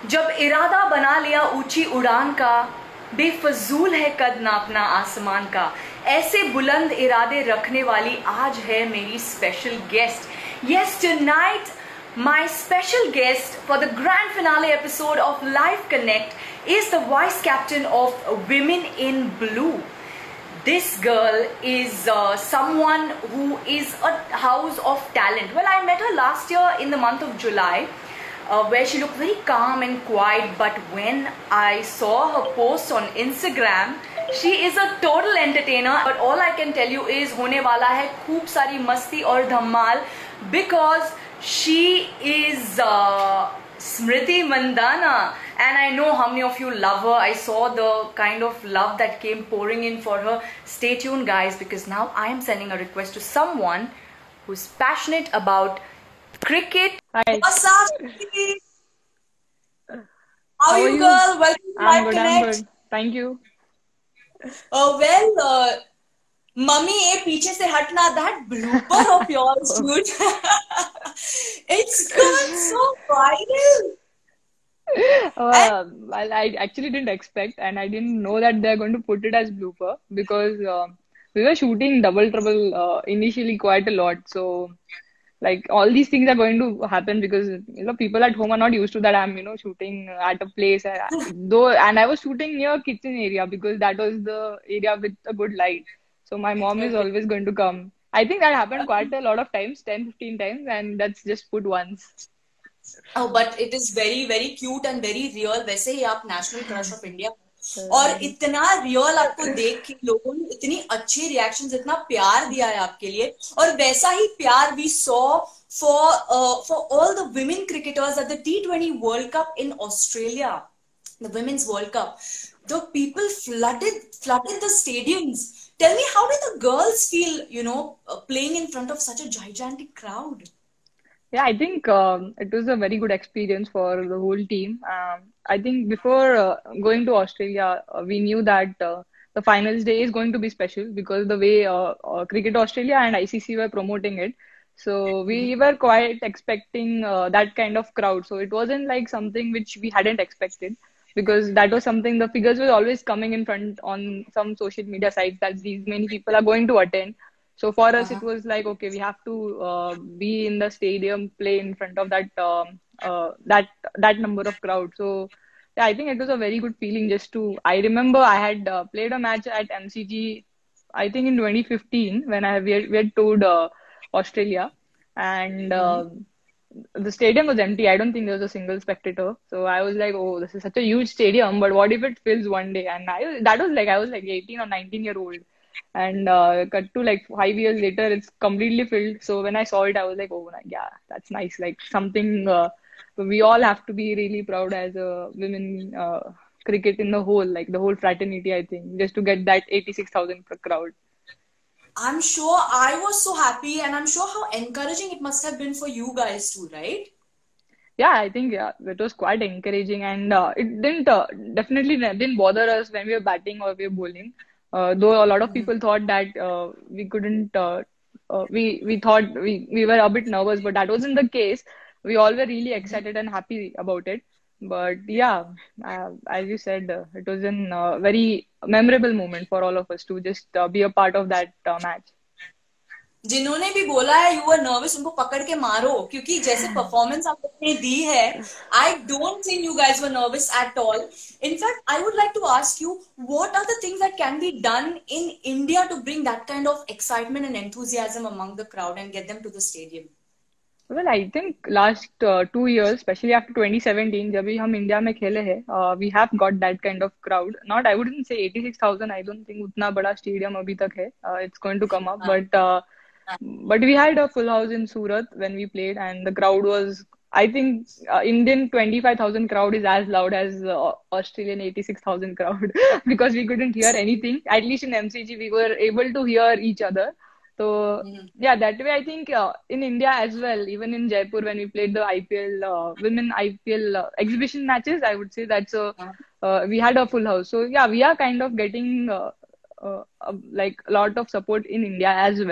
जब इरादा बना लिया ऊंची उड़ान का, बेफजूल है कद नापना आसमान का। ऐसे बुलंद इरादे रखने वाली आज है मेरी special guest. Yes, tonight my special guest for the grand finale episode of Live Connect is the vice captain of Women in Blue. This girl is someone who is a house of talent. Well, I met her last year in the month of July, where she looked very calm and quiet, but when I saw her post on Instagram, she is a total entertainer. But all I can tell you is होने वाला है खूब सारी मस्ती और धमाल, because she is Smriti Mandana, and I know how many of you love her. I saw the kind of love that came pouring in for her. Stay tuned, guys, because now I am sending a request to someone who's passionate about cricket. Hi, What's up, Smriti? How how are are you, you? girl? Welcome to I'm Live good, I'm Connect. good. Thank you. Mummy, ये पीछे से हटना, that blooper of yours, Oh. dude. It's gone so viral. And Well, I actually didn't expect, and I didn't know that they're going to put it as blooper because we were shooting Double Trouble initially quite a lot. So, like, all these things are going to happen because people at home are not used to that. I'm shooting at a place, and I was shooting near kitchen area because that was the area with a good light. So my mom is okay. always going to come. I think that happened quite a lot of times, 10, 15 times, and that's just put once. Oh, but it is very very cute and very real. वैसे ही आप national crush of India, और Uh, इतना real आपको देख के लोगों ने इतनी अच्छी रिएक्शंस, इतना प्यार दिया है आपके लिए, और वैसा ही प्यार we saw for all the women cricketers at the T20 World Cup in Australia, the Women's World Cup. The people flooded the stadiums. Tell me, how did the girls feel, playing in front of such a gigantic crowd? Yeah, I think it was a very good experience for the whole team. I think before going to Australia, we knew that the finals day is going to be special because the way Cricket Australia and ICC were promoting it. So we were quite expecting that kind of crowd. So it wasn't like something which we hadn't expected because that was something the figures were always coming in front on some social media sites that these many people are going to attend. So for us, it Uh-huh. was like, okay, we have to be in the stadium, play in front of that number of crowd. So yeah, I think it was a very good feeling just to. I remember I had played a match at MCG, I think in 2015 when we had toured Australia, and Mhm. the stadium was empty. I don't think there was a single spectator. So I was like, oh, this is such a huge stadium, but what if it fills one day? And I was like 18 or 19 year old. And cut to like 5 years later, it's completely filled. So when I saw it, I was like, oh, yeah, that's nice. Like something we all have to be really proud as a women cricket in the whole, like the whole fraternity, I think, just to get that 86,000 per crowd. I'm sure I was so happy, and I'm sure how encouraging it must have been for you guys too, right? Yeah, I think yeah, it was quite encouraging, and it didn't definitely didn't bother us when we were batting or we were bowling. Though a lot of Mhm. people thought that we couldn't, we thought we were a bit nervous, but that wasn't the case. We all were really excited and happy about it. But yeah, as you said, it was a very memorable moment for all of us to just be a part of that match. जिन्होंने भी बोला है you are nervous, उनको पकड़ के मारो, क्योंकि जैसे परफॉर्मेंस आप लोगों ने दी है, I don't think you guys were nervous at all. In fact I would like to ask you, what are the things that can be done in India to bring that kind of excitement and enthusiasm among the crowd and get them to the stadium? Well, I think last 2 years, especially after 2017, जब भी हम India में खेले हैं, we have got that kind of crowd. Not, I wouldn't say 86,000. I don't think उतना बड़ा stadium अभी तक है. It's going to come up, but we had a full house in Surat when we played, and the crowd was. I think Indian 25,000 crowd is as loud as Australian 86,000 crowd because we couldn't hear anything. At least in MCG, we were able to hear each other. So yeah, that way I think in India as well, even in Jaipur when we played the IPL women IPL exhibition matches, I would say that's a we had a full house. So yeah, we are kind of getting like a lot of support in India as well.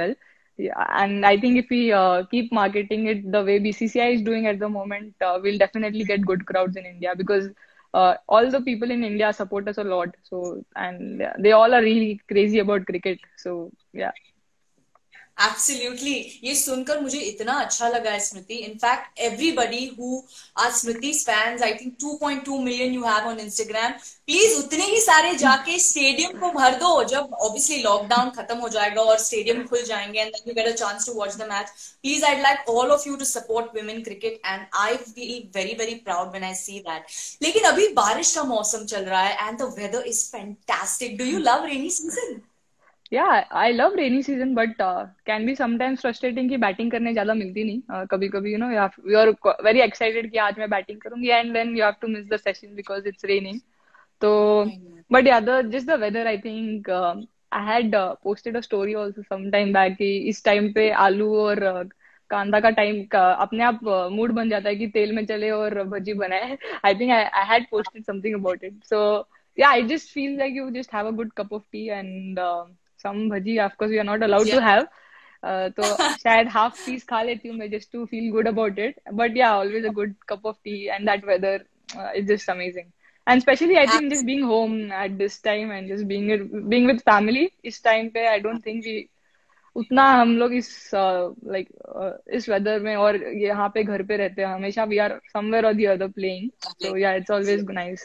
Yeah, and I think if we keep marketing it the way BCCI is doing at the moment, we'll definitely get good crowds in India because all the people in India support us a lot. So, and they all are really crazy about cricket. So, yeah. Absolutely, ये सुनकर मुझे इतना अच्छा लगा है Smriti. In fact everybody who are स्मृति's fans, I think 2.2 million you have on Instagram, please उतने ही सारे जाके स्टेडियम को भर दो जब ऑब्वियसली लॉकडाउन खत्म हो जाएगा और स्टेडियम खुल जाएंगे and then you get a chance to watch the match. Please I'd like all of you to support women cricket and I feel very very proud when I see that. लेकिन अभी बारिश का मौसम चल रहा है and the weather is fantastic. Do you love rainy season? Yeah, I love rainy season, but can be sometimes frustrating कि batting करने ज्यादा मिलती नहीं. कभी कभी you are very excited कि आज मैं बैटिंग करूंगी and then you have to miss the session because it's raining. So, but yeah, the just the weather, I think I had posted a story also some time back कि इस time पे आलू और कांदा का time का अपने आप मूड बन जाता है कि तेल में चले और भजी बनाए. I think I had posted something about it. So yeah, I just feel like you just have a good cup of tea and some bhaji, of course, we are not allowed to have. तो शायद half piece खा लेती हूँ मैं just to feel good about it. But yeah, always a good cup of tea and that weather is just amazing. And especially, I think just being home at this time and just being with family इस time पे I don't think we उतना हम लोग इस like इस weather में और यहाँ पे घर पे रहते हैं हमेशा we are somewhere or the other playing. So yeah, it's always nice.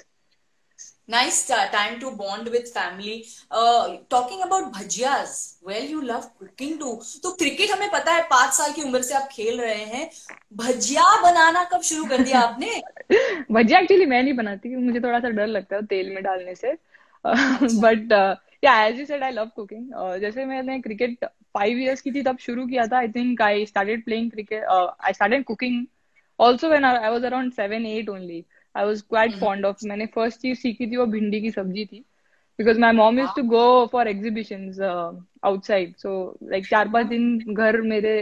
Nice time to bond with family. Talking about bhajiyas, well, you love cooking too. तो क्रिकेट हमें पता है 5 साल की उम्र से आप खेल रहे हैं. भजिया बनाना कब शुरू कर दिया आपने? भजिया एक्चुअली मैं नहीं बनाती हूँ मुझे थोड़ा सा डर लगता है तेल में डालने से. अच्छा. But yeah as you said I love cooking. जैसे मैंने क्रिकेट 5 years की थी तब शुरू किया था. I think I started playing cricket I started cooking also when I was around 7-8 only. I was quite fond of. मैंने फर्स्ट चीज सीखी थी वो भिंडी की सब्जी थी because my mom used to go for exhibitions outside. So like 4-5 दिन घर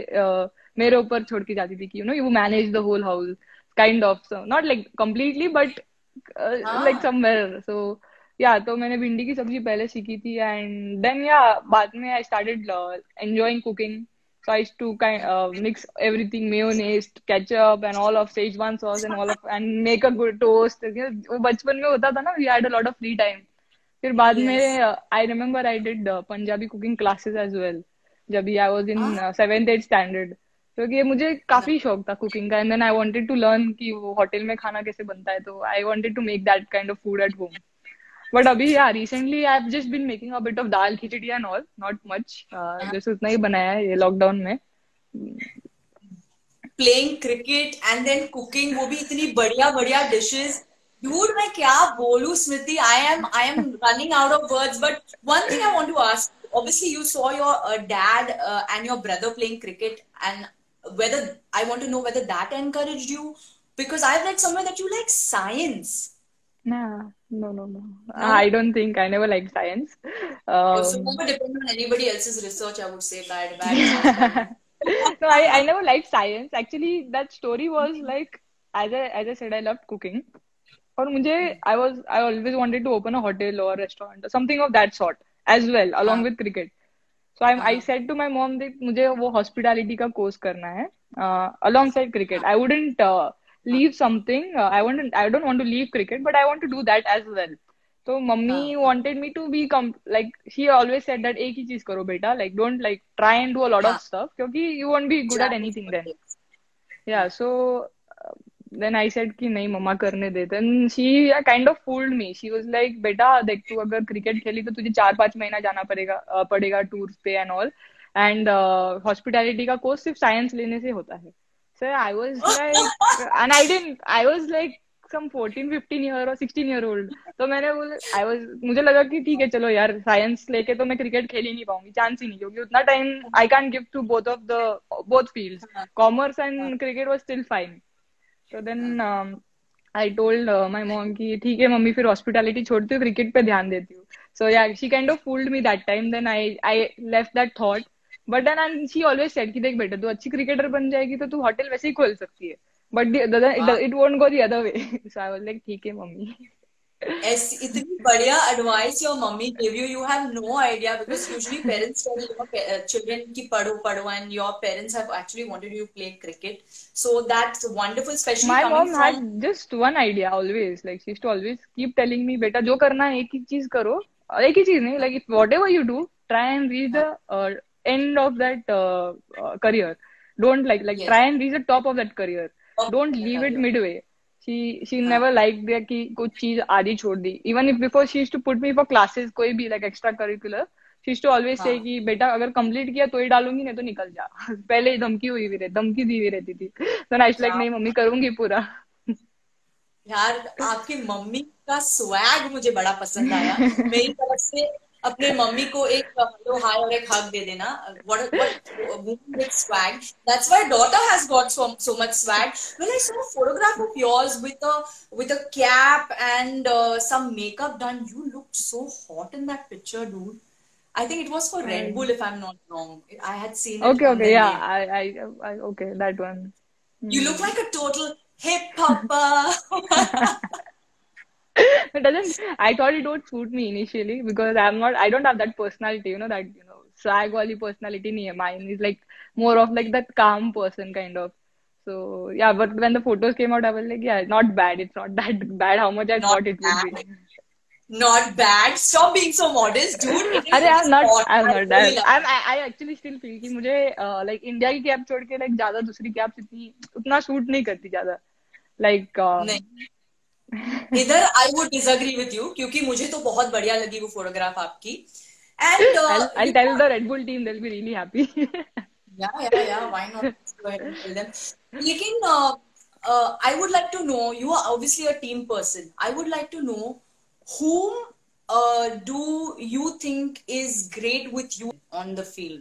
मेरे ऊपर छोड़ के जाती थी कि you manage the whole house kind of. So not like completely but like somewhere. So yeah, तो मैंने भिंडी की सब्जी पहले सीखी थी and then yeah बाद में I started enjoying cooking. So I used to mix everything, mayonnaise, ketchup, and all of Szechuan sauce and all of and make a good toast. वो बचपन में होता था ना, we had a lot of free time. फिर बाद में I remember I did Punjabi cooking classes as well जब I was in 7th-8th standard. क्योंकि मुझे काफी शौक था कुकिंग का and then I wanted to learn कि वो होटल में खाना कैसे बनता है. तो I wanted to make that kind of food at home. But अभी यार recently I have just been making a bit of dal khichdi and all not much. जैसे उतना ही बनाया है ये लॉकडाउन में. Playing cricket and then cooking, वो भी इतनी बढ़िया बढ़िया डिशेस. Dude, मैं क्या बोलूं स्मृति, I am running out of words. But one thing I want to ask, obviously you saw your dad and your brother playing cricket, and whether I want to know whether that encouraged you, because I've read somewhere that you like science. Nah, no. No? I don't think I never liked science. So never depend on anybody else's research, I would say. Bad. No, I never liked science. Actually, that story was like, as I said, I loved cooking. और मुझे I always wanted to open a hotel or restaurant or something of that sort as well along with cricket. So I said to my mom that मुझे वो hospitality का course करना है alongside cricket. I wouldn't leave something. I don't want to leave cricket, but I want to do that as well. तो mummy wanted me to be like she always said that एक ही चीज करो बेटा, like don't like try and do a lot of stuff क्योंकि you won't be good at anything then. Yeah, so then I said कि नहीं मम्मा करने दे. Then she kind of fooled me. She was like बेटा देख तू अगर cricket खेली तो तुझे 4-5 महीना जाना पड़ेगा टूर्स पे एंड ऑल एंड हॉस्पिटैलिटी का कोर्स सिर्फ साइंस लेने से होता है. So I was like and I was like some 14-15 year or 16-year-old. तो मुझे लगा कि ठीक है चलो यार साइंस लेके तो मैं क्रिकेट खेल ही नहीं पाऊंगी, चांस ही नहीं क्योंकि उतना time I can give to both fields. Commerce and cricket was still fine. So then I told my mom कि ठीक है मम्मी फिर हॉस्पिटैलिटी छोड़ती हूँ क्रिकेट पे ध्यान देती हूँ. So yeah, she kind of fooled me that time. Then I left that thought. But then and she always said कि देख बेटा तू अच्छी क्रिकेटर बन जाएगी तो तू होटल वैसे ही खोल सकती है. But it won't go the other way. So I was like ठीक है मम्मी. ऐसी इतनी बढ़िया advice your mummy give you, you have no idea, because usually parents tell your children की पढ़ो पढ़ो, and your parents have actually wanted you play cricket, so that's wonderful, especially My coming mom had from. just one idea always. Like she used to always keep telling me, "बेटा जो करना है एक ही चीज करो, और एक ही चीज नहीं, like if whatever you do, try and reach the end of that career. Don't like Yes, try and reach the top of that career. of Don't the leave it career. midway." She हाँ never liked that कि कुछ चीज आधी छोड़ दी. Even if before she used to put me for classes, कोई भी like extra curricular, she used to always say हाँ कि बेटा अगर कंप्लीट किया तो ही डालूंगी, नहीं तो निकल जा. पहले ही धमकी दी हुई रहती थी. तो आई लाइक क्या नहीं मम्मी करूंगी पूरा. यार, आपकी मम्मी का स्वैग मुझे बड़ा पसंद आया। मेरी तरफ से अपने मम्मी को एक हेलो हाय और एक हग दे देना। What woman with swag, that's why daughter has got so much swag. When I saw a photograph of yours with a cap and some makeup done, you looked so hot in that picture, dude. I think it was for Red I, Bull, if I'm not wrong. I had seen it okay, on okay, the yeah, name. okay, that one. You look Hmm. like a total hip hopper. It doesn't. I thought it would suit me initially because I'm not. I don't have that personality. That swag wali personality. Nahi hai. Mine is like more of like that calm person kind of. So yeah, but when the photos came out, I was like, yeah, not bad. It's not that bad. How much I Not thought it would be. bad. Not bad. Stop being so modest, dude. अरे It I'm is not. hot. I'm I not really that. love I'm. it. I actually still feel कि मुझे like India की cap छोड़ के like ज्यादा दूसरी caps इतनी उतना सूट नहीं करती ज्यादा. Like नहीं, इधर I would disagree with you, क्योंकि मुझे तो बहुत बढ़िया लगी वो फोटोग्राफ आपकी। And I'll you tell the Red Bull team. They'll be really happy. Yeah why not, go ahead and tell them. लेकिन I would like to know, you are obviously a team person, I would like to know whom do you think is great with you on the field?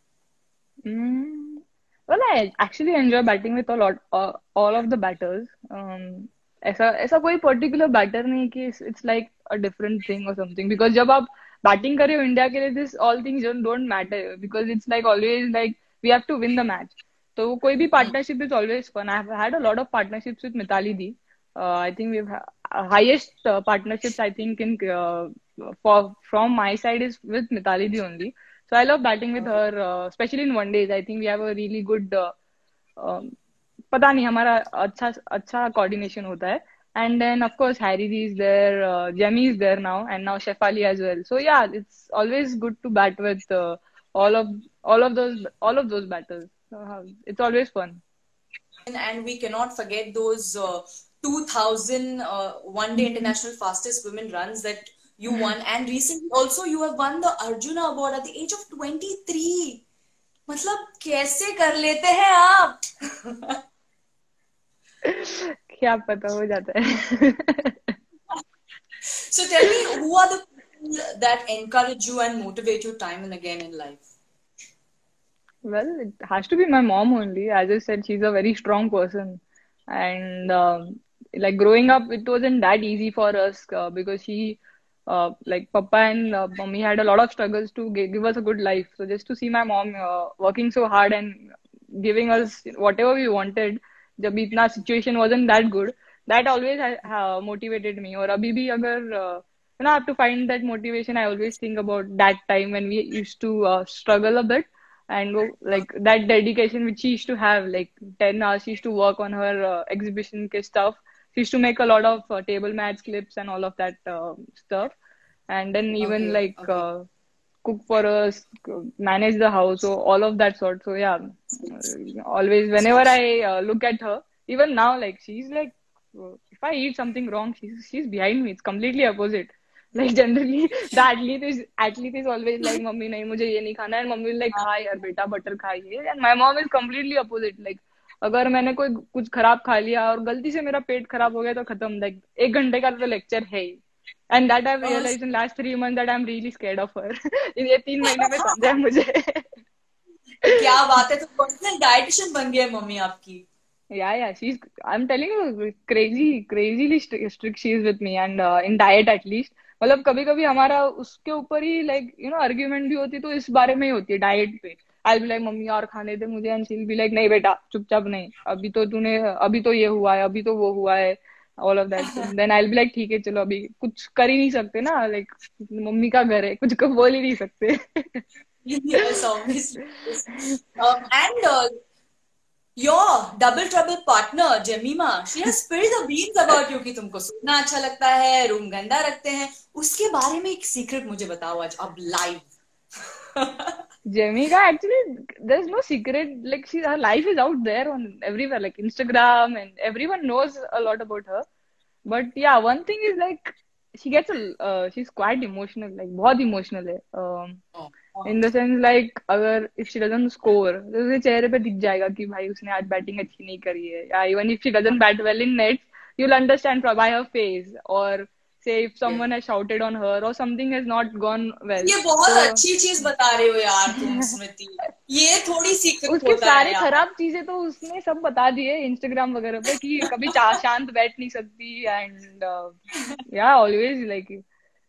Mm, well, I actually enjoy batting with a lot, all of the batters. ऐसा ऐसा कोई particular batter नहीं कि it's like a different thing और something because जब आप बैटिंग कर रहे हो इंडिया के लिए this all things don't matter because it's like always like we have to win the match. तो कोई भी Hmm. Partnership is always fun. I have had a lot of partnerships with Mitali di. I think we highest partnerships I think in for from my side is with Mitali Di only. So I love batting with Okay. her, especially in one days. I think we have a really good um, पता नहीं हमारा अच्छा अच्छा coordination होता है. And then of course Harry D is there, Jemmy is there now, and now Shefali as well. So yeah, it's always good to bat with all of all of those batters. It's always fun. And we cannot forget those 2000 one day international fastest women runs that you won, and recently also you have won the Arjuna award at the age of 23. मतलब कैसे कर लेते हैं आप? क्या पता हो जाता है. So tell me, who are the people that encourage you and motivate you time and again in life? Well, it has to be my mom only. As I said, she's a very strong person. And like growing up, it wasn't that easy for us because like Papa and Mummy had a lot of struggles to give us a good life. So just to see my mom working so hard and giving us whatever we wanted, जब इतना situation wasn't that good, that always motivated me. और अभी भी अगर I have to find that motivation, I always think about that time when we used to struggle a bit and go Uh, like that dedication which she used to have like 10 hours she used to work on her exhibition ke stuff. She used to make a lot of table mats clips and all of that stuff, and then even okay, like okay. cook for us, manage the house, so all of that sort. So yeah, always So, whenever I look at her, even now, like she's like if I eat something wrong, she's behind me. It's completely opposite. Like generally, the athlete is always like, "Mummy, नहीं मुझे ये नहीं खाना है." And mummy will like, हाँ, "खा यार बेटा, बटर खा ये." And my mom is completely opposite. Like अगर मैंने कोई कुछ खराब खा लिया और गलती से मेरा पेट खराब हो गया तो खत्म. Like 1 घंटे का तो लेक्चर है ही. And that I've uh, realized in last 3 months that I'm really scared of her. ये 3 महीने में समझा है मुझे. क्या बात है, तो पर्सनल डाइटिशियन बन गई है मम्मी आपकी। Yeah, she's. I'm telling you, crazily strict she is with me, and in diet at least. मतलब कभी कभी हमारा उसके ऊपर ही like आर्ग्यूमेंट भी होती तो इस बारे में ही होती है डाइट पे. I'll be like मम्मी और खाने दे मुझे, and she'll be like नहीं बेटा चुपचाप नहीं, अभी तो ये हुआ है, अभी तो वो हुआ है. All of that thing, then I will be like ठीक है चलो अभी कुछ कर ही नहीं सकते ना, लाइक मम्मी का घर है, कुछ को बोल ही नहीं सकते. Yes, obviously. Yes. And your double trouble partner, Jemima, she has spilled the beans about you कि तुमको सोना अच्छा लगता है, रूम गंदा रखते हैं. उसके बारे में एक सीक्रेट मुझे बताओ आज, अब live. Jamika, actually, there's no secret. Like her life is out there on everywhere, like Instagram, and everyone knows a lot about her. But yeah, one thing is like she's quite emotional, like बहुत emotional है. In the sense like अगर if she doesn't score, तो उसके चेहरे पे दिख जाएगा कि भाई उसने आज बैटिंग अच्छी नहीं करी है. Yeah, even if she doesn't bat well in nets, you'll understand by her face, or say if someone has shouted on her or something has not gone well. ये बहुत So अच्छी चीज बता रहे हो यार तुम स्मृति. ये थोड़ी सीक्रेट उसके होता है सारे यार. खराब चीजें तो उसने सब बता दिए इंस्टाग्राम वगैरह पे कि कभी शांत बैठ नहीं सकती, and yeah always like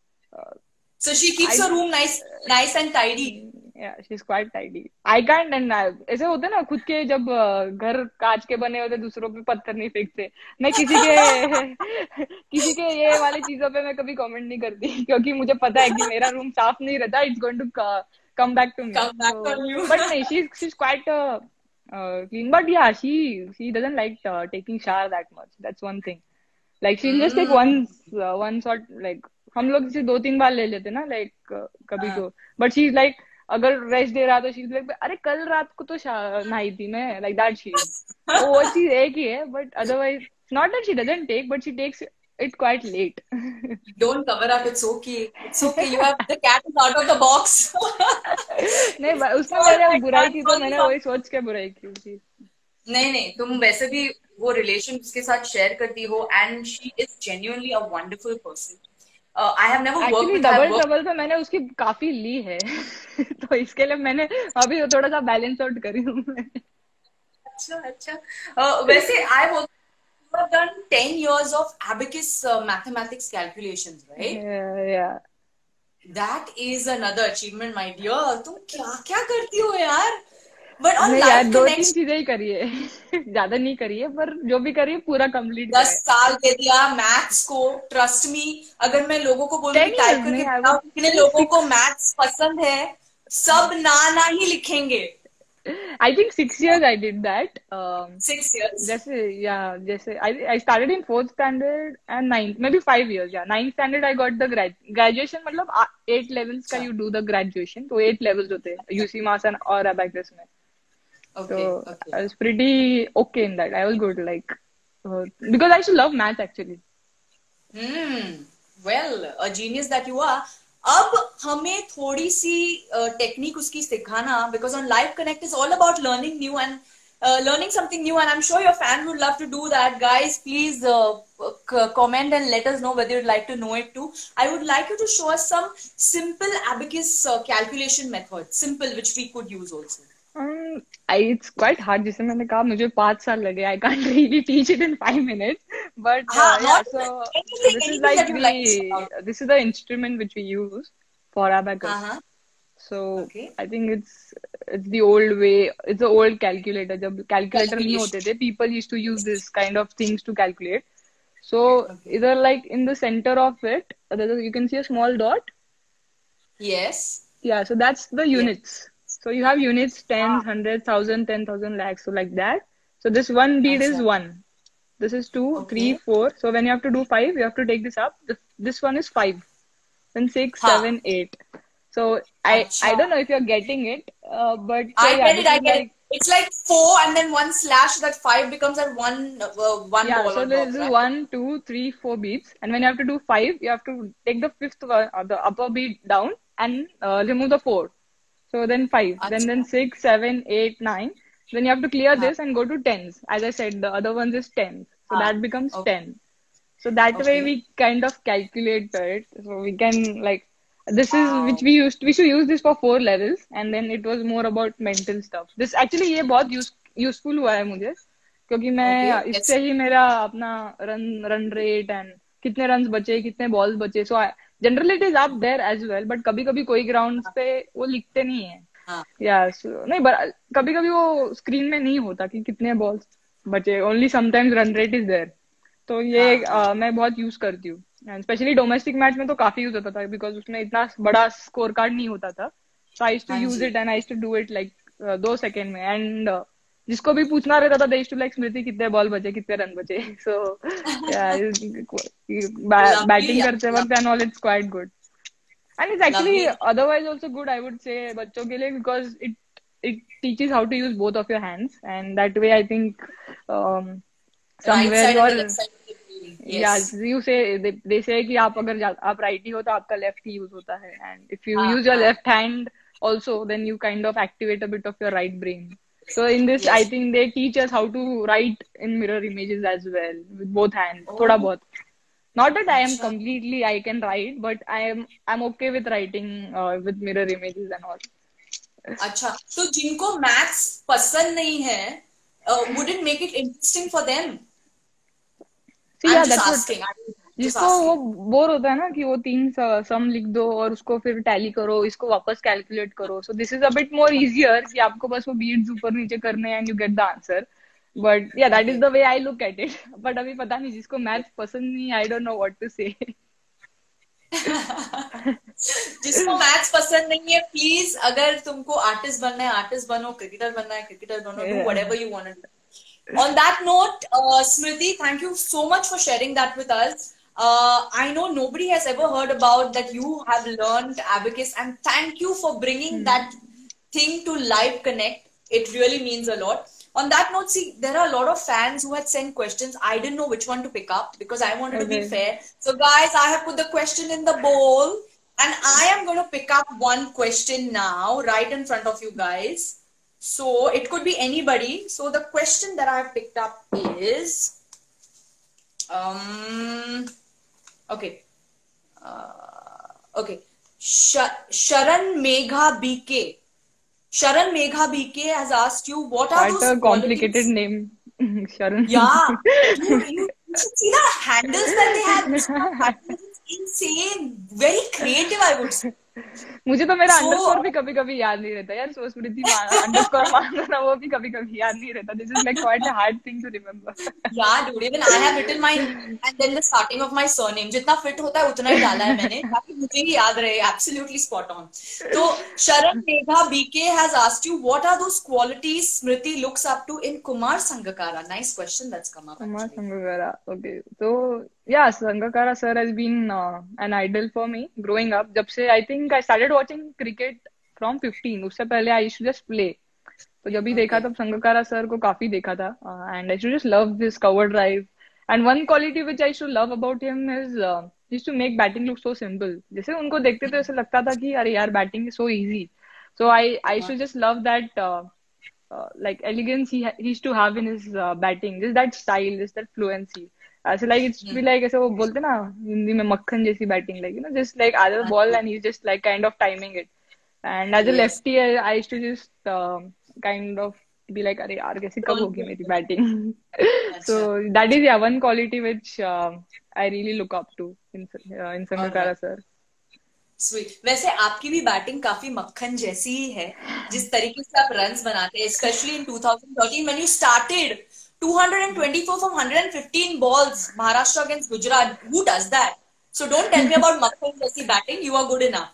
So she keeps I her room nice and tidy. Yeah she is quite tidy. I can't, and ऐसे होते ना खुद के जब घर कांच के बने होते दूसरों पे पत्थर नहीं फेंकते. मैं किसी के किसी के ये वाली चीजों पे मैं कभी कमेंट नहीं करती क्योंकि मुझे पता है कि मेरा रूम साफ नहीं रहता, it's going to come back to me. Come back So, on you. but no, she's quite clean. But yeah, she doesn't like taking shower that much. That's one thing. Like she'll just take once or like हम लोग जैसे 2-3 बार ले लेते ना like कभी हाँ. तो. But she like अगर रेस्ट दे रहा तो शी लाइक अरे कल रात को तो नहाई थी मैं, लाइक दैट शी. वो चीज एक ही है, but otherwise not that she doesn't take, but she takes it quite late. Don't cover up. It's okay. It's okay. You have the cat is out of the box. नहीं उसने All मेरे my बुराई God, की तो all मैंने the- वही सोच के बुराई की थी. नहीं नहीं, तुम वैसे भी वो रिलेशन उसके साथ शेयर करती हो, and she is genuinely a wonderful person. I have never work actually with, I have double work. Trouble पे मैंने उसकी काफी ली है तो इसके लिए मैंने अभी थोड़ा सा बैलेंस आउट करी हूँ मैं. अच्छा अच्छा. वैसे I work, you have done 10 years of abacus mathematics calculations, right? या That is another achievement, my dear. तुम क्या क्या करती हो यार? But on नहीं यार, life 2-3 connection, चीजें ही करी है ज्यादा नहीं करी है, पर जो भी करी है पूरा कंप्लीट करा 10 है. साल दे दिया मैथ्स को. ट्रस्ट मी, अगर मैं लोगों को बोलूं कि 10 टाइप years करके नहीं, आई बताओ वुड कितने से लोगों को 6. मैथ्स पसंद है, सब ना ना ही लिखेंगे. I think 6 years I did that. 6 years. जैसे या जैसे I started in 4th standard and ninth, maybe 5 years. Yeah, 9th standard I got the graduation. मतलब 8 levels का अच्छा. you do the graduation, तो 8 levels होते हैं UC Mass और abacus में. So Okay, okay. I was pretty okay in that. I was good, like because I used to love math actually. Well, a genius that you are. अब हमें थोड़ी सी technique उसकी सिखाना, because on Live Connect is all about learning new and learning something new, and I'm sure your fan would love to do that. Guys, please comment and let us know whether you'd like to know it too. I would like you to show us some simple abacus calculation method, simple, which we could use also. It's quite hard. जैसे मैंने कहा मुझे 5 साल लगे. I can't really teach it in 5 minutes. But हाँ, yeah, not so anything, this is anything like that you like to shout out. this is the instrument which we use for abacus. Uh-huh. So Okay. I think it's the old way. It's the old calculator. जब calculator नहीं Calculation. होते थे, people used to use this kind of things to calculate. So Okay. either like in the center of it, you can see a small dot. Yes. Yeah, so that's the Yes. units. So you have units, Ah, tens, hundreds, thousand, 10,000, lakhs, so like that. So this one bead is अच्छा. 1. This is 2, 3, Okay. 4. So when you have to do 5, you have to take this up. This one is 5. Then 6, हाँ. 7, 8. So I अच्छा. don't know if you're getting it, but so I yeah, get it. this I is get it. like It's like 4 and then one slash. That 5 becomes that one yeah. ball So on this top, is right? 1, 2, 3, 4 beads, and when you have to do 5, you have to take the fifth one, or the upper bead down, and remove the 4. So then 5, then अच्छा. 6, 7, 8, 9. Then you have to clear हाँ. this and go to tens. As I said, the other ones is tens. So हाँ. that becomes Okay. 10. So that way Okay. we kind of calculate it. So we can like this is Wow. which we should use this for 4 levels, and then it was more about mental stuff. This actually ये बहुत useful हुआ है मुझे, क्योंकि Okay. मैं Yes. इससे ही मेरा अपना रन रेट एंड कितने रन्स बचे, कितने बॉल्स बचे. So generally it is up there as well, but कभी कभी कोई ग्राउंड्स पे वो लिखते नहीं है. हाँ. या नहीं, बट कभी कभी वो स्क्रीन में नहीं होता कि कितने बॉल्स बचे. Only sometimes run rate is there. तो ये हाँ हाँ मैं बहुत यूज करती हूँ, एंड स्पेशली डोमेस्टिक मैच में तो काफी यूज होता था बिकॉज उसमें इतना बड़ा स्कोर कार्ड नहीं होता था, सो आई टू हाँ यूज जी। It and I to do it like 2 second में, एंड जिसको भी पूछना रहता था दे टू लाइक स्मृति कितने बॉल बचे कितने रन बचे, सो लवली बैटिंग यार, करते वक्त and all it's quite good, and it's actually lovely. otherwise also good I would say बच्चों के लिए, because it teaches how to use both of your hands, and that way I think um, right somewhere side you and the left are, side, yeah, yes. you say they say कि आप अगर आप righty हो तो आपका left ही use होता है, and if you हाँ use your हाँ, left hand also then you kind of activate a bit of your right brain. So in this I yes. think they teach us how to write in mirror images as well with both hands थोड़ा ओह, बहुत. Not that I am अच्छा completely I can write, but I'm okay with writing with mirror images and all. अच्छा। तो जिनको maths पसंद नहीं है, would it make it interesting for them? So I am yeah, just that's what, asking, I am just जिसको वो asking. Bore होता है ना कि वो तीन सम लिख दो और उसको फिर टैली करो, इसको वापस कैलकुलेट करो, so this is a bit more easier कि आपको बस वो बीट्स ऊपर नीचे करने and you get the answer. But yeah that is okay. The way I look at it. But अभी पता नहीं जिसको मैथ्स पसंद नहीं, I don't know what to say. जिसको मैथ्स पसंद नहीं है, प्लीज, अगर तुमको आर्टिस्ट बनना है आर्टिस्ट बनो, क्रिकेटर बनना है क्रिकेटर बनो, do whatever you want to do. On that note, Smriti, thank you so much for sharing that with us. I know nobody has ever heard about that you have learned abacus, and thank you for bringing that thing to Live Connect. It really means a lot. On that note, see, there are a lot of fans who had sent questions. I didn't know which one to pick up because I wanted to be Okay. fair. So, guys, I have put the question in the bowl, and I am going to pick up one question now, right in front of you guys. So it could be anybody. So the question that I've picked up is, okay, okay, Sharan Megha BK. Sharan Megha BK has asked you, what are Quite those a complicated qualities? name. Sharan. Yeah, you should see the handles that they have. These handles, it's insane. Very creative, I would say. मुझे तो मेरा underscore So भी कभी कभी याद नहीं रहता यार, सो स्मृति अंडरस्कोर मारना ना वो भी कभी कभी याद नहीं रहता. This is like quite a hard thing to remember. yeah, dude, even I have written my name and then the starting of my surname. जितना fit होता है उतना ही डाला है मैंने ताकि मुझे ही याद रहे. Absolutely spot on. तो Sharan Megha BK has asked you, what are those qualities Smriti looks up to in Kumar Sangakkara? Nice question that's come up Kumar actually. Sangakkara. Okay. So yeah, Sangakkara sir has been an idol for me growing up. जब से I think I started watching cricket from 15. उससे पहले I used to just play. तो जब भी देखा Okay. तब Sangakkara sir को काफी देखा था, and I should just love this cover drive. And one quality which I should love about him is to make batting look so simple. जैसे उनको देखते तो ऐसे लगता था कि अरे यार batting is so easy. So I should just love that like elegance he used to have in his batting, just that style, just that fluency. So like it's be like ऐसे वो बोलते ना हिंदी में मक्खन जैसी batting, like just like other ball and he's just like kind of timing it. And as a Yes. lefty I used to just kind of be like अरे यार कैसे कब होगी मेरी बैटिंग. So अच्छा. that is yeah one quality which I really look up to in All right. Sangakkara sir. Sweet. वैसे आपकी भी बैटिंग काफी मक्खन जैसी ही है, जिस तरीके से आप रन्स बनाते हैं, especially in 2013 when you started 224 from 115 balls, Maharashtra against Gujarat. Who does that? So don't tell me about मक्खन जैसी batting. You are good enough.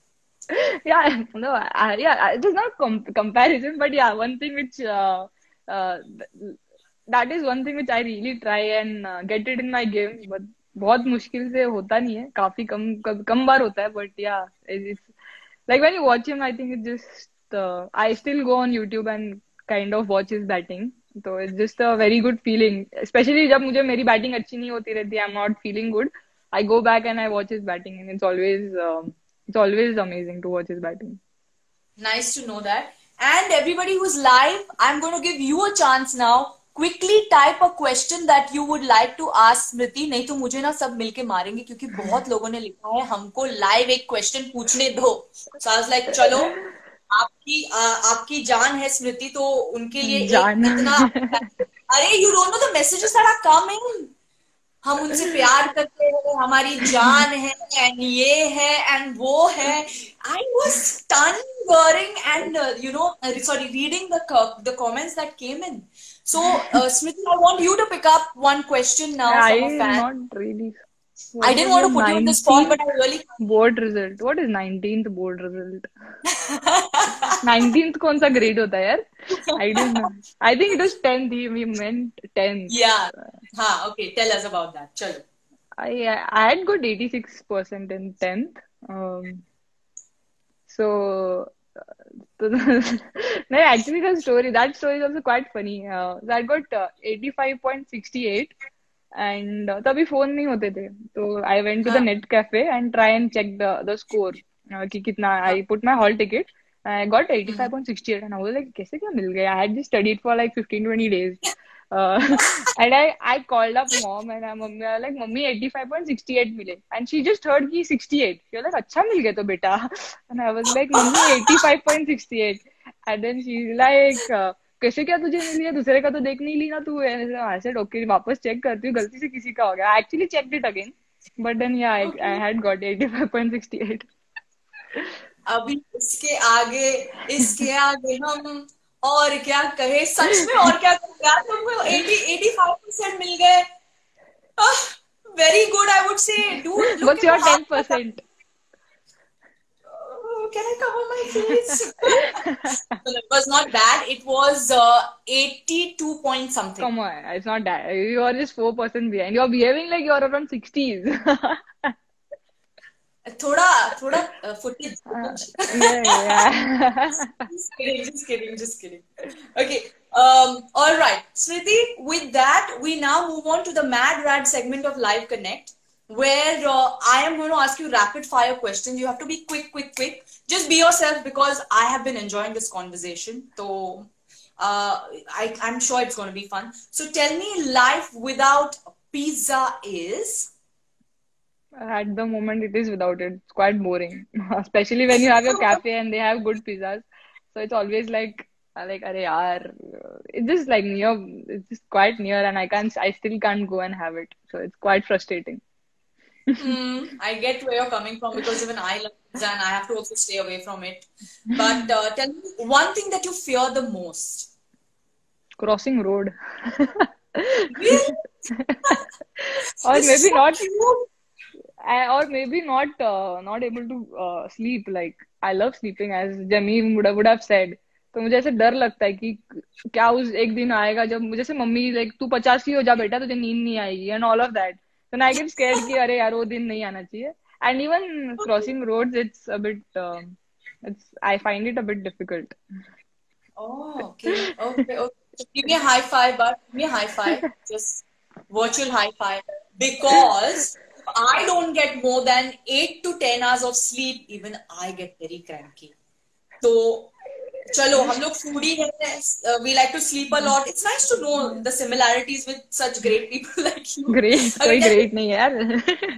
Yeah, no, yeah, it is not comparison, but yeah, one thing which uh, that is one thing which I really try and get it in my game, but बहुत मुश्किल से होता नहीं है, काफी कम बार होता है, but yeah, it's like when you watch him, I think it just I still go on YouTube and kind of watch his batting. So it's just a very good feeling, especially जब मुझे मेरी batting अच्छी नहीं होती रहती, I'm not feeling good. I go back and I watch his batting, and it's always amazing to watch his batting. Nice to know that. And everybody who's live, I'm going to give you a chance now. Quickly type a question that you would like to ask Smriti. नहीं तो मुझे ना सब मिलके मारेंगे क्योंकि बहुत लोगों ने लिखा है हमको लाइव एक क्वेश्चन पूछने दो. So I was like, चलो, आपकी जान है स्मृति, तो उनके लिए एक जाना. इतना. अरे, you don't know the messages that are coming. हम उनसे प्यार करते हैं, हमारी जान है, एंड ये है एंड वो है. I was stun worrying and sorry, reading the comments that came in. So Smriti, I want you to pick up one question now from a I fan. not really. I What didn't was want the to put you on the spot, but 19th I really board result? What is 19th board result? 19th कौन सा grade होता है यार? I don't know. I think it was 10th. We meant 10th. yeah. Okay, tell us about that. Chalo. I had got 86% in 10th. So, no, actually that story is also quite funny. So I got 85.68 and तभी phone नहीं होते थे, तो I went to the हाँ. net cafe and try and check the score कि कितना. हाँ. I put my hall ticket and I got hmm. 85.68 and I was like कैसे क्या मिल गया. I had just studied for like 15-20 days. Uh, and I called up mom and I was like mummy 85.68 मिले and she just heard कि 68. She was like अच्छा मिल गया तो बेटा. And I was like mummy 85.68 and then she's like कैसे क्या तुझे मिल गया, दूसरे का तो देख नहीं ली ना तू. I said okay वापस चेक करती हूँ, गलती से किसी का हो गया. I actually checked it again but then yeah I Okay. had got 85.68. अभी इसके आगे हम और क्या कहे, सच में और क्या कहे यार. तुमको 85% मिल गए. Very good, I would say. Dude, look What's at your how. 10%? Can I cover my face? Well, it was not bad. It was 82 point something. Come on, it's not that. You are just 4% behind. You're behaving like you're around 60s. थोड़ा थोड़ा footage. Yeah, yeah. Just kidding. Okay. All right, Smriti. With that, we now move on to the Mad Rad segment of Live Connect, where I am going to ask you rapid fire questions. You have to be quick. Just be yourself because I have been enjoying this conversation. So, I'm sure it's going to be fun. So, tell me, life without pizza is. At the moment, it is without it. It's quite boring, especially when you have your cafe and they have good pizzas. So it's always like, अरे यार, it's just like near. It's just quite near, and I still can't go and have it. So it's quite frustrating. I get where you're coming from because even I love pizza and I have to also stay away from it. But tell me one thing that you fear the most. Crossing road, Really? or This is maybe so not. cute. Or maybe not able to sleep. Like I love sleeping, as Jameen would have said. तो मुझे ऐसे डर लगता है कि क्या उस एक दिन आएगा जब मुझे से मम्मी लाइक तू 50 की हो जा बेटा, तुझे नींद नहीं आएगी and all of that. Then I get scared कि अरे यार वो दिन नहीं आना चाहिए. And even crossing roads it's a bit it's I find it a bit difficult. Oh, okay. Give me a high five, but give me a high five. Just virtual high five. Because if I don't get more than 8 to 10 hours of sleep, even I get very cranky. So, chalo, हम लोग foodie हैं. We like to sleep a lot. It's nice to know the similarities with such great people like you. Great Okay, कोई tell me, great नहीं है यार.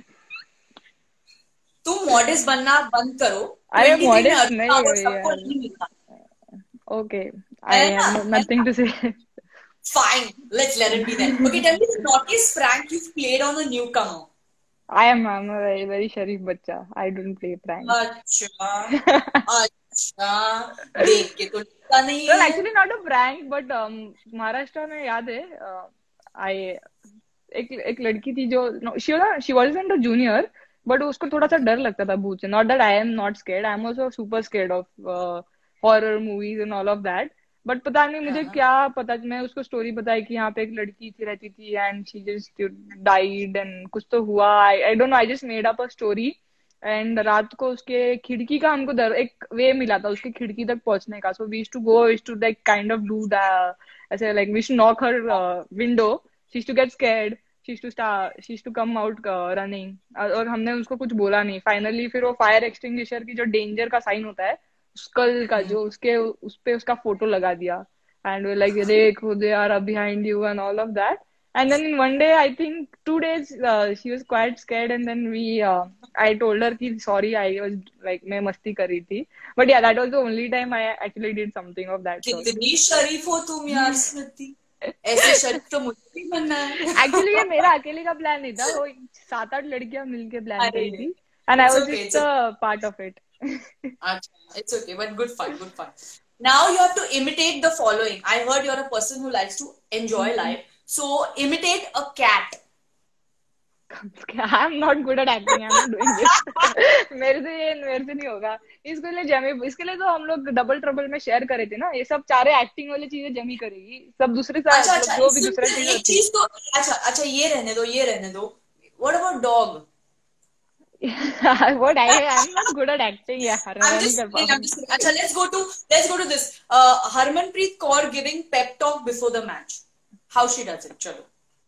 तुम modest बनना बंद करो. अरे 23 में मॉडेस्ट अर्जुन नहीं अवार्ड है सबको यार. नहीं मिलता. Okay, I है ना? have है nothing ना? to say. Fine, let's let it be then. Okay, tell me the naughtiest prank you've played on a newcomer. I'm a very very sharif बच्चा. I don't play pranks. अच्छा, अच्छा, देख के तो लगता नहीं Well, है. actually not a prank, but Maharashtra में याद है. I एक लड़की थी जो no, she wasn't a junior, but उसको थोड़ा सा डर लगता था भूत से. Not that I am not scared. I am also super scared of horror movies and all of that. But पता नहीं मुझे हाँ. क्या पता. मैं उसको स्टोरी बताई कि यहाँ पे एक लड़की थी रहती थी and she just died and कुछ तो हुआ. I don't know. I just made up a story. And रात को उसके खिड़की का हमको एक वे मिला था उसकी खिड़की तक पहुंचने का. So we to like kind of do the ऐसे like we to knock her window. She to get scared. She to come out running. और हमने उसको कुछ बोला नहीं. फाइनली फिर वो फायर एक्सटिंग्विशर की जो डेंजर का साइन होता है स्कल का जो उसके उस पे उसका फोटो लगा दिया. एंड वे लाइक देखो they are behind you and all of that. And then in one day, I think 2 days, she was quite scared. And then I told her कि sorry, I was like मैं मस्ती कर रही थी. But yeah, that was the only time I actually did something of that sort. कितनी शरीफ हो तुम यार, स्मृति. ऐसे शरीफ तो मुझे भी बनना है। एक्चुअली ये मेरा अकेले का प्लान नहीं था, वो 7-8 लड़कियां मिलके प्लान अरे करी थी, and I it's was okay, just it's okay, a part of it. अच्छा it's okay, but good fun, good fun. Now you have to imitate the following. I heard you're a person who likes to enjoy life, so imitate a cat. I am not good at acting, I am not doing this. मेरे से नहीं होगा. इसके लिए तो हम लोग double trouble में शेयर करे थे ना, ये सब सारे एक्टिंग वाली चीजें जमी करेगी, सब दूसरे सारे अच्छा मतलब अच्छा, जो भी इसमें दूसरा फिर चीज एक होती. चीज तो, अच्छा अच्छा, ये रहने दो, ये रहने दो. What about dog? What I am not good at acting यार, I'm मैं नहीं just कर kidding, I'm पाऊंगी. just kidding. अच्छा, let's go to this. Harmanpreet Kaur giving pep talk before the match. How she does it? चलो.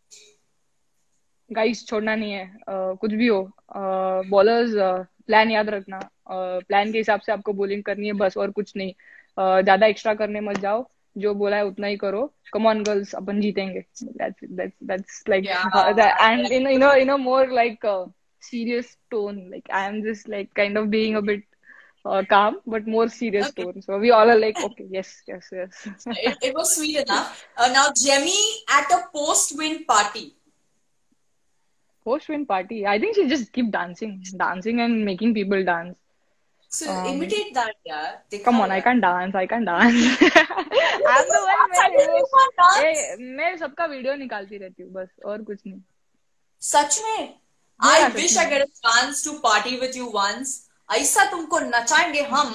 Guys छोड़ना नहीं है, कुछ भी हो, बॉलर्स प्लान याद रखना, प्लान के हिसाब से आपको बॉलिंग करनी है बस, और कुछ नहीं. ज्यादा एक्स्ट्रा करने मत जाओ, जो बोला है उतना ही करो. कम ऑन गर्ल्स, अपन जीतेंगे. that's like क्या and in a more like serious tone, like I am just like kind of being a bit calm but more serious okay. tone, so we all are like okay, yes, yes, yes. It was sweet enough. Now Jemmy at a post-win party. Post win party, I think she just keep dancing and making people dance. So um imitate that, यार. Come दिखाओ on, I यार. can't dance, I can't dance. I'm the one. Suddenly you can't dance. मैं सबका video निकालती रहती हूँ बस, और कुछ नहीं. सच में. I या सच wish I में. get a chance to party with you once. ऐसा तुमको नचाएंगे हम.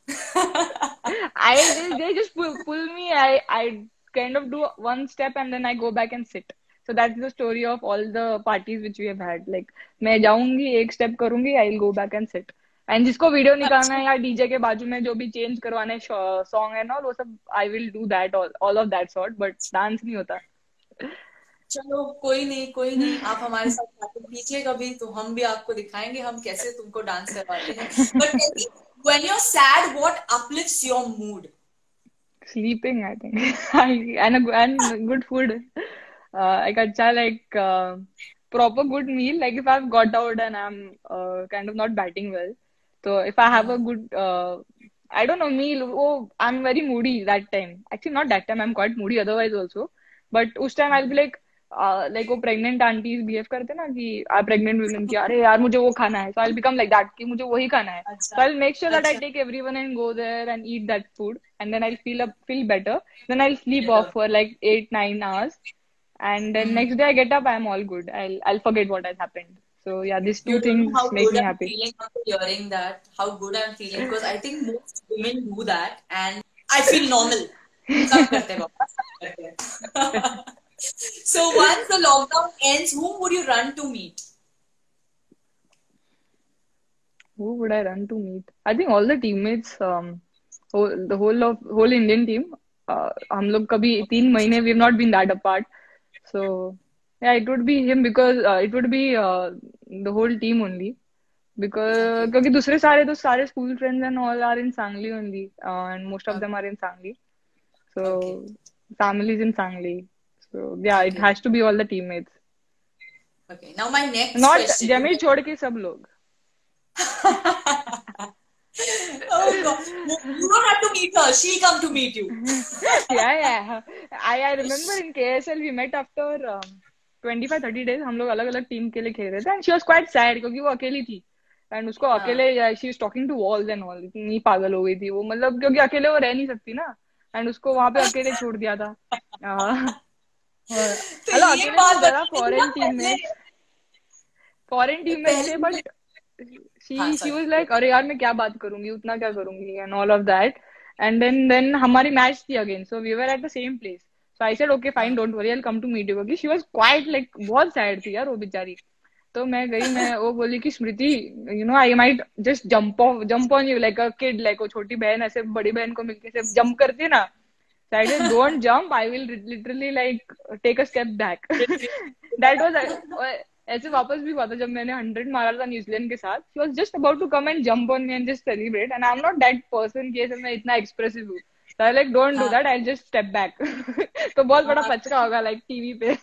They just pull me. I kind of do one step and then I go back and sit. So that's the story of all the parties which we have had. Like मैं जाऊंगी, एक step करूंगी, I'll go back and sit. And जिसको video निकालना है या DJ के बाजू में जो भी चेंज करवाने सॉन्ग है ना, वो सब I will do that, all of that sort, but dance नहीं होता. चलो कोई नहीं, कोई नहीं, आप हमारे साथ पार्टी कीजिए कभी, तो हम भी आपको दिखाएंगे हम कैसे तुमको डांस करवाते हैं. But tell me, when you're sad, what uplifts your mood? Sleeping, I think. And good food. Like acha, like proper good meal. Like if I've got out and I'm kind of not batting well, so if I have a good I don't know, meal. Oh, I'm very moody that time. Actually, not that time. I'm quite moody otherwise also. But उस time I'll be like वो pregnant aunties behave करते ना कि pregnant women की, अरे यार मुझे वो खाना है. So I'll become like that कि मुझे वही खाना है. अच्छा So I'll make sure that I अच्छा. take everyone and go there and eat that food, and then I'll feel better. Then I'll sleep Yeah. off for like 8-9 hours, and then Hmm. next day I get up, I'm all good. I'll forget what has happened. So yeah, these two You don't know things how make good me I'm happy. feeling after hearing that. How good I'm feeling, because I think most women do that, and I feel normal. सब करते हैं बाबा, सब करते हैं. So once the lockdown ends, whom would you run to meet? Who would I run to meet? I think all the teammates, the whole Indian team. हम लोग कभी 3 महीने we've not been that apart. So yeah, it would be him, because it would be the whole team only. Because Okay. क्योंकि दूसरे सारे school friends and all are in Sangli only, and most of Okay. them are in Sangli. Okay. So family is in Sangli. So yeah, it Okay. has to be all the teammates. Okay. Now my next Not question. जमी छोड़ के सब लोग. Oh God. You don't have to meet her. She'll come to meet you. Yeah. I remember in KSL we met after 25-30 days. हम लोग अलग अलग team के लिए खेल रहे थे, and she was quite sad क्योंकि वो अकेली थी, and उसको हाँ. अकेले she was talking to walls and all. इतनी पागल हो गई थी वो, मतलब क्योंकि अकेले वो रह नहीं सकती ना, and उसको वहां पे अकेले छोड़ दिया था. तो हेलो, ये अकेले बात तो जरा बताइए ना पहले. फॉरेन टीममेट्स थे, पहले. बट हाँ she सॉरी. was like अरे यार मैं क्या बात करूंगी, उतना क्या करूंगी, and all of that. And then हमारी मैच थी again, so we were at the same place. So I said okay fine, हाँ. don't worry, I'll come to meet you, क्योंकि she was quite like बहुत sad थी यार वो बेचारी. तो मैं गई, मैं वो बोली कि स्मृति, I might just jump on you like a kid, like वो छोटी बहन ऐसे बड़ी बहन को मिलके से जंप करती है ना. So I said don't jump, I will literally like take a step back. That was ऐसे वापस भी हुआ था जब मैंने 100 मारा था न्यूजीलैंड के साथ. She was just about to come and jump on me and just celebrate, and I'm not that person कि ऐसे मैं इतना expressive हूँ. So I like don't do हाँ. that, I'll just step back. तो बहुत बड़ा पचका होगा like टीवी पे.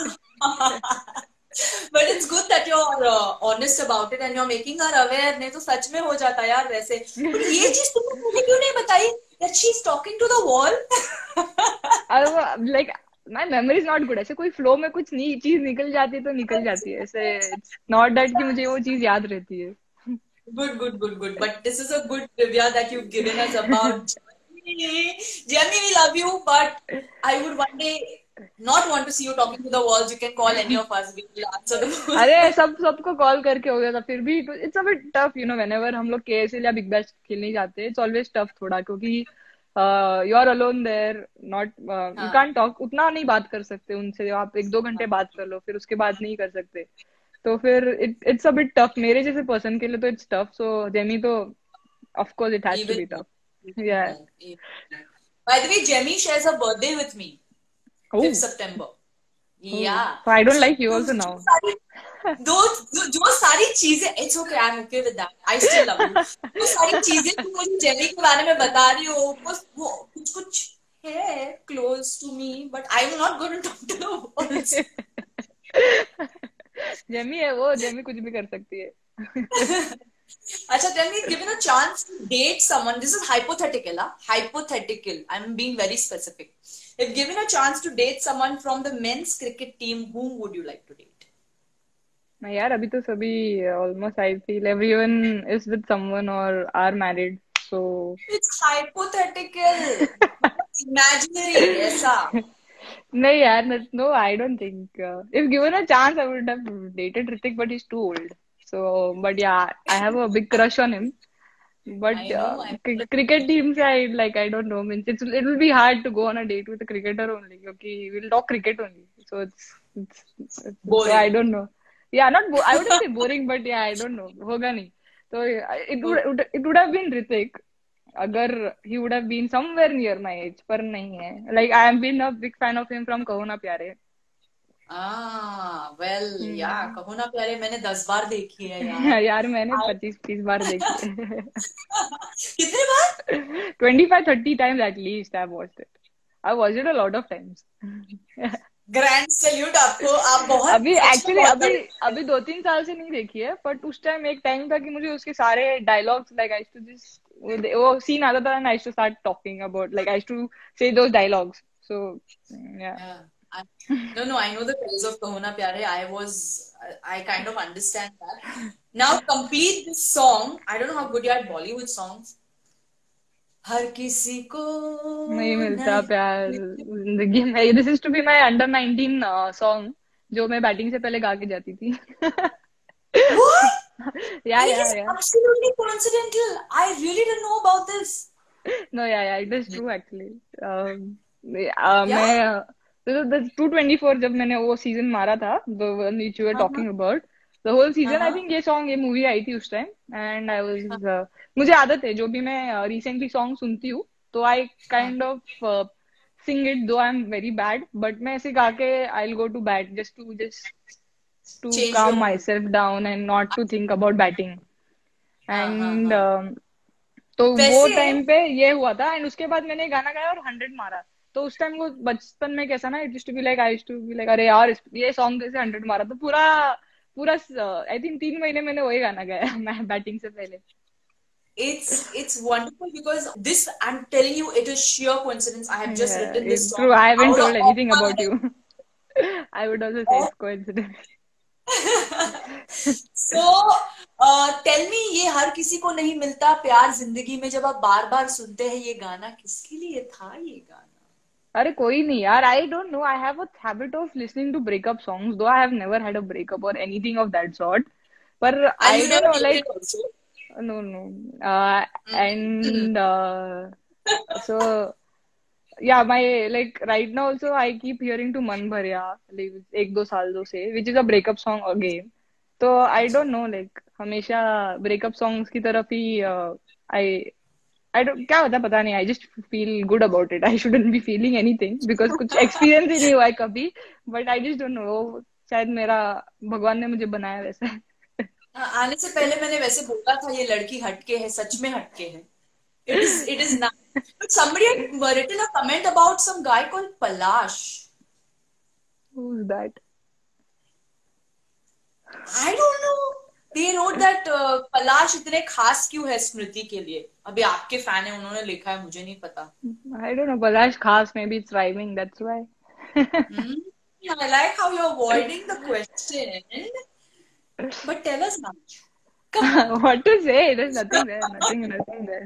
But it's good that you're honest about it and you're making her aware. नहीं तो सच में हो जाता यार वैसे. But ये चीज तुमने मुझे क्यों नहीं बताई? That she's talking to the wall. like my memory is not good. ऐसे कोई फ्लो में कुछ नहीं चीज निकल जाती है तो निकल जाती है, ऐसे इट्स नॉट दैट कि मुझे वो चीज याद रहती है। Good, good, good, good. But this is a good trivia that you've given us about Gemini. Gemini, we love you, but I would one day not want to see you talking to the walls. You can call any of us. We will answer the अरे phone. सबको call करके हो गया था, फिर भी it's a bit tough whenever हम लोग केएसएल या बिग बैश खेलने जाते हैं, इट्स ऑलवेज टफ थोड़ा, क्योंकि you are alone there, not you हाँ, कांट टॉक, उतना नहीं बात कर सकते उनसे, आप 1-2 घंटे बात कर लो फिर उसके बाद नहीं कर सकते। तो फिर इट्स अ बिट टफ मेरे जैसे पर्सन के लिए, तो इट्स टफ। सो जेमी तो of course it has to even be me. Tough. Even yeah me. Even me. By the way, Jemmy shares a birthday with me, oh 5th September. Oh Yeah. So I don't like you तो also जो now. सारी जो सारी चीजें, it's okay, I am okay with that, I still love you. वो सारी चीजें तुम मुझे जेमी के बारे में बता रही हो, वो कुछ कुछ है close to me, but I am not going to talk to the walls. Jamie है वो, जेमी कुछ भी कर सकती है। अच्छा, tell me, given a chance to date someone, this is hypothetical, huh? Hypothetical. I'm being very specific. If given a chance to date someone from the men's cricket team, whom would you like to date? नहीं यार, अभी तो सभी almost I feel everyone is with someone और are married, so It's hypothetical, imaginary, ऐसा। नहीं यार, no I don't think, if given a chance I would have dated Hrithik, but he is too old. So but yeah I have a big crush on him, but I know, I know. Cricket team से I don't know, means it will be hard to go on a date with a cricketer only, क्योंकि will talk cricket only, so it's so I Boring. Don't know. Yeah not, I wouldn't say boring, but yeah I don't know, होगा नहीं। तो it would have been Hrithik अगर he would have been somewhere near my age, पर नहीं है। Like I am been a big fan of him from कहो ना प्यारे। वेल, या हम्म। कहो ना प्यारे मैंने 10 बार देखी है यार। यार मैंने I- 25-30 बार देखी है। कितने बार? 25-30 times at least I've watched it. I watched it a lot of times. Grand salute आपको, आप बहुत, अभी सच में एक्चुअली बहुत अभी बड़े। अभी 2-3 साल से नहीं देखी है, बट उस टाइम एक टाइम था कि मुझे उसके सारे dialogues, like I to just, वो सीन आता था and I to start talking about, like I to say those dialogues, सो या। Yeah. I, no, no, I know the praise of Kahuna Pyare. I kind of understand that. Now complete this song. I don't know how good you are at Bollywood songs. हर किसी को नहीं मिलता प्यार नहीं। जिंदगी में, this is to be my under 19 song, जो मैं बैटिंग से पहले गा के जाती थी। What? या It या is या absolutely coincidental. I really didn't know about this. No yeah it is true actually. Yeah? मैं 224 जब मैंने वो सीजन मारा था, the one which you were हाँ, talking about, the whole season, I हाँ, थिंक ये सॉन्ग, ये मूवी आई थी उस टाइम, एंड आई हाँ, वाज, मुझे आदत है जो भी मैं रिसेंटली सॉन्ग सुनती हूँ, तो आई हाँ. Kind of sing it, though I am very bad, but मैं ऐसे गा के I will go to bat just to Change calm your mood. myself down and not to think about batting, हाँ, हाँ, and हाँ. तो वो वैसे टाइम पे ये हुआ था, एंड उसके बाद मैंने गाना गाया और 100 मारा। तो उस टाइम वो बचपन में कैसा ना, it to be like, I to be like, अरे यार ये सॉन्ग कैसे 100 मारा, तो पूरा पूरा आई थिंक 3 महीने मैंने वही गाना गाया मैं बैटिंग से पहले। it's wonderful because this, I'm telling you, it is sheer coincidence. I have just written this song true, I haven't out told of anything my about you. I would also say it's coincidence. so tell me, ये हर किसी को नहीं मिलता प्यार जिंदगी में, जब आप बार बार सुनते हैं ये गाना, किसके लिए था ये गाना? अरे कोई नहीं यार, I don't know, I have a habit of listening to breakup songs, though I have never had a breakup और एनीथिंग ऑफ दैट सॉर्ट, पर And I you don't never know dated like, also. no no, and so yeah, my, like right now also I keep hearing to Man Bharya, like 1-2 साल से, which is a breakup song again, तो I अच्छा. don't know, like हमेशा breakup songs की तरफ ही I I don't, क्या होता है पता नहीं, I just feel good about it, I shouldn't be feeling anything because कुछ experience ही नहीं हुआ है कभी, but I just don't know, शायद मेरा भगवान ने मुझे बनाया वैसा है। आने से पहले मैंने वैसे बोला था ये लड़की हटके है, सच में हटके है. It is not. But somebody had written a comment about some guy called Palash. Who's that? I don't know. They wrote that पलाश इतने खास क्यों है स्मृति के लिए. अभी आपके फैन है, उन्होंने लिखा है, मुझे नहीं पता. I don't know, Palash Khas, maybe it's rhyming, that's why. Hmm. I like how you're avoiding the question, but tell us now. Come on. What to say? There's nothing there. Nothing there.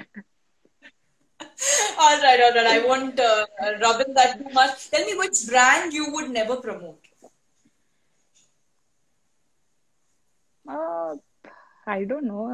All right. I won't rub in that too much. Tell me which brand you would never promote. Uh, I don't know.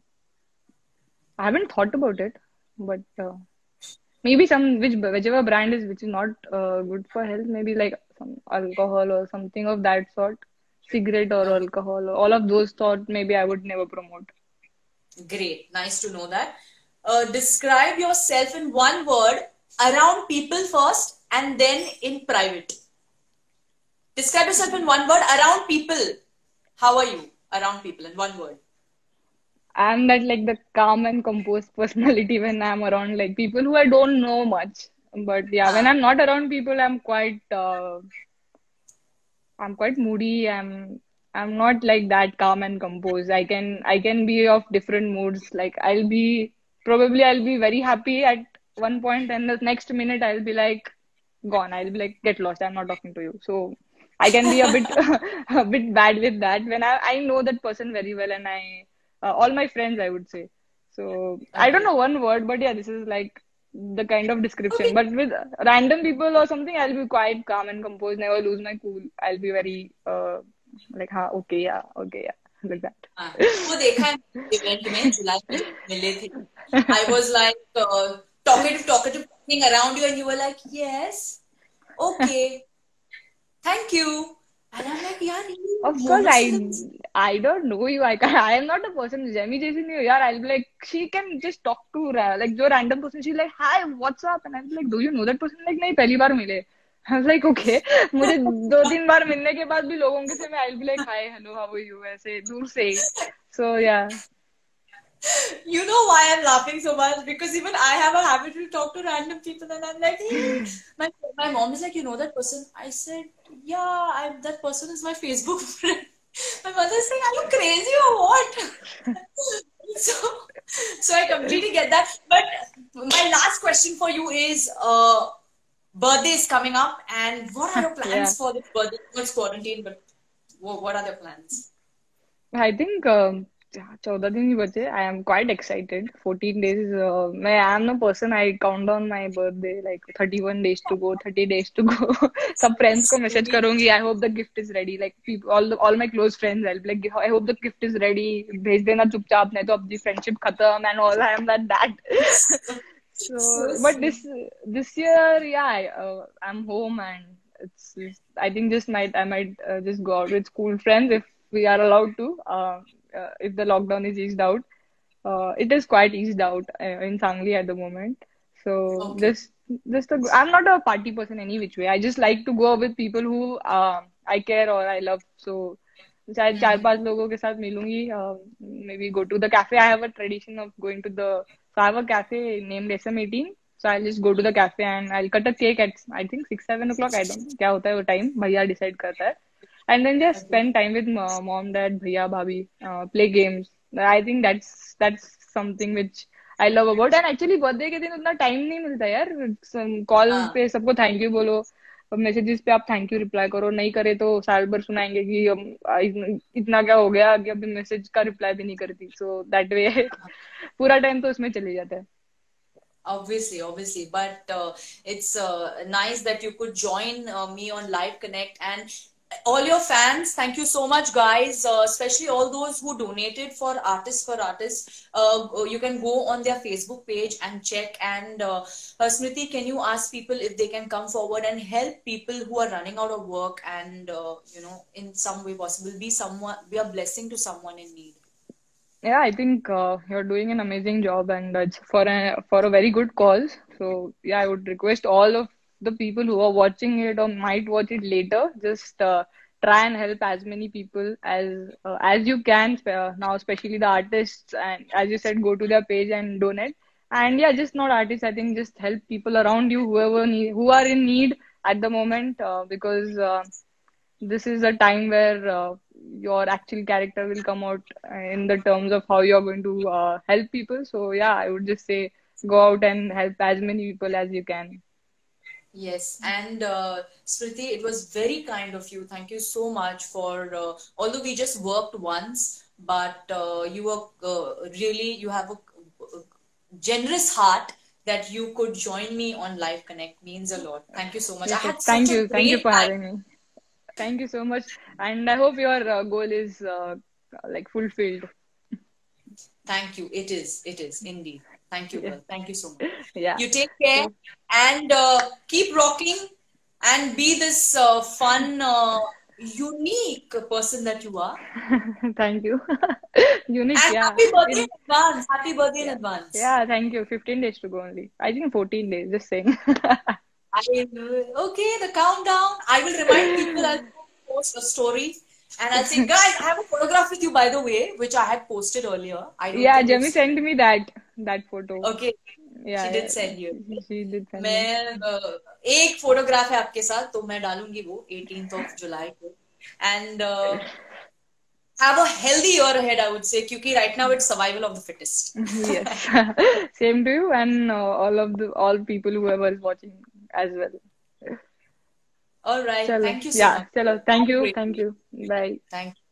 I haven't thought about it, but maybe whichever brand is which is not good for health. Maybe like some alcohol or something of that sort, cigarette or Okay, alcohol, all of those thought maybe I would never promote. great. Nice to know that. Describe yourself in one word around people first and then in private. Describe yourself in one word around people. How are you around people in one word? I'm that like the calm and composed personality when I'm around like people who I don't know much. But yeah, when Ah, I'm not around people, I'm quite moody. I'm not like that calm and composed. I can be of different moods. Like I'll be very happy at one point, and the next minute I'll be like gone. I'll be like, get lost. I'm not talking to you. So I can be a bit a bit bad with that when I know that person very well, and I all my friends, I would say. So I don't okay. know one word, but yeah, this is like the kind of description. Okay. But with random people or something, I'll be quite calm and composed, never lose my cool. I'll be very like, हाँ, okay, yeah, like that. हाँ, वो देखा है event में जुलाई में जब मिले थे. I was like talkative talking around you and you were like yes, okay, thank you, and I'm like यार ये Of course, monosyllable. I don't know you. I am not a person. Jemmy Jason, you, yeah. I'll be like, she can just talk to like जो random person. She's like, hi, what's up? And I'll be like, do you know that person? Like, नहीं पहली बार मिले. I was like, okay. मुझे दो तीन बार मिलने के बाद भी लोगों के से मैं I'll be like, hi, hello, how are you? ऐसे दूर से ही. So yeah. You know why I'm laughing so much? Because even I have a habit to talk to random people, and I'm like, hey, my mom is like, you know that person? I said, yeah, that person is my Facebook friend. My mother's saying, are you crazy or what? so, so I completely get that. But my last question for you is, birthday is coming up, and what are your Yeah. plans for this birthday? It's quarantine, but what are their plans? I think 14 दिन ही बचे. I am quite excited. 14 days. I am the person I count down my birthday like 31 days to go, 30 days to go. सब friends को message Sweet. करूंगी. I hope the gift is ready. Like people, all my close friends, I'll be like, I hope the gift is ready. भेज देना चुपचाप नहीं तो अपनी friendship खत्म and all. I am like that. So So, but sweet. this year, yeah, I'm home and I think I might just go out with school friends if we are allowed to. If the lockdown is eased out, it is quite eased out in Sangli at the moment. So Okay. I'm not a party person any which way. I just like to go out with people who I care or I love. So शायद चार Hmm. पांच लोगों के साथ मिलूंगी. Maybe go to the cafe. I have a tradition of going to the so I have a cafe named SM18. So I'll just go to the cafe and I'll cut a cake at I think 6-7 o'clock. I don't know क्या होता है वो time. भैया decide करता है. And then just Okay. spend time with mom, dad, भैया, भाभी, play games. I think that's something which I love about. And actually birthday के दिन उतना time नहीं मिलता यार. Call हाँ. पे सबको thank you बोलो. मैसेजेस पे आप थैंक यू रिप्लाई करो. नहीं करे तो साल भर सुनाएंगे कि हम इतना क्या हो गया कि अभी मैसेज का रिप्लाई भी नहीं करती. सो दैट वे पूरा टाइम तो उसमें चले जाता है. Obviously, but it's nice that you could join me on Live Connect and all your fans. Thank you so much, guys. Especially all those who donated for Artists for Artists. You can go on their Facebook page and check. And Smriti, can you ask people if they can come forward and help people who are running out of work and in some way possible be a blessing to someone in need. Yeah, I think you're doing an amazing job, and it's for a very good cause. So yeah, I would request all of the people who are watching it or might watch it later, just try and help as many people as you can now, especially the artists. And as you said, go to their page and donate. And yeah, just not artists. I think just help people around you, who are in need at the moment, because this is a time where your actual character will come out in the terms of how you're going to help people. So yeah, I would just say go out and help as many people as you can. Yes, and Smriti, it was very kind of you. Thank you so much for, although we just worked once, but you were really, you have a generous heart that you could join me on Live Connect. Means a lot. Thank you so much. I Yes, yes. had such a Thank you great for time. having me. Thank you so much, and I hope your goal is like fulfilled. Thank you. It is indeed. Thank you, Yeah, girl. Thank you so much. yeah. You take care So, and keep rocking and be this fun, unique person that you are. thank you. Unique, And yeah. happy birthday in In advance. Happy birthday in Yeah, advance. yeah. Thank you. 15 days to go only. I think 14 days. Just saying. Okay, the countdown. I will remind people. I'll post a story and I'll say, guys, I have a photograph with you, by the way, which I had posted earlier. I don't Yeah, think you've Jemmy seen sent it. me that photo. Okay, Yeah, she did yeah. send you. She did send me. मैं एक photograph है आपके साथ तो मैं डालूंगी वो 18th of July को and have a healthy year ahead I would say क्योंकि right now it's survival of the fittest. Yes. Same to you and all people whoever is watching as well. All right, Chalo. thank you so Yeah, much. chalo. Have Thank a you. great Thank week. you. Bye. Thank you.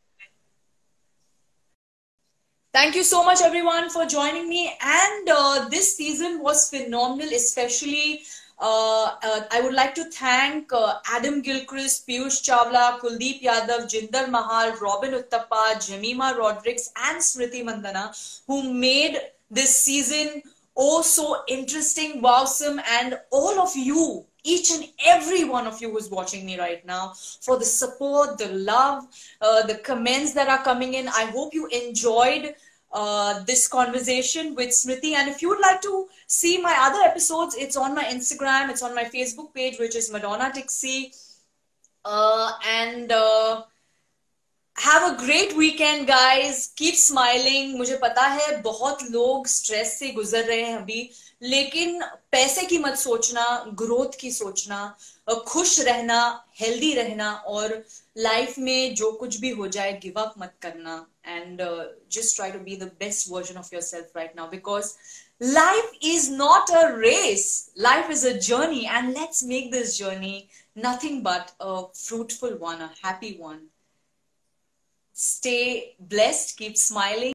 Thank you so much, everyone, for joining me. And this season was phenomenal, especially. I would like to thank Adam Gilchrist, Piyush Chawla, Kuldeep Yadav, Jinder Mahal, Robin Uttappa, Jemima Rodrigues, and Smriti Mandana, who made this season oh so interesting, wowsome, and all of you, each and every one of you who's watching me right now, for the support, the love, the comments that are coming in. I hope you enjoyed this conversation with Smriti. And if you would like to see my other episodes, it's on my Instagram, it's on my Facebook page, which is Madonna Tixi. And have a great weekend guys keep smiling मुझे पता है बहुत लोग stress से गुजर रहे हैं अभी लेकिन पैसे की मत सोचना ग्रोथ की सोचना खुश रहना हेल्दी रहना और लाइफ में जो कुछ भी हो जाए गिव अप मत करना and just try to be the best version of yourself right now because life is not a race life is a journey and let's make this journey nothing but a fruitful one a happy one. Stay blessed, keep smiling.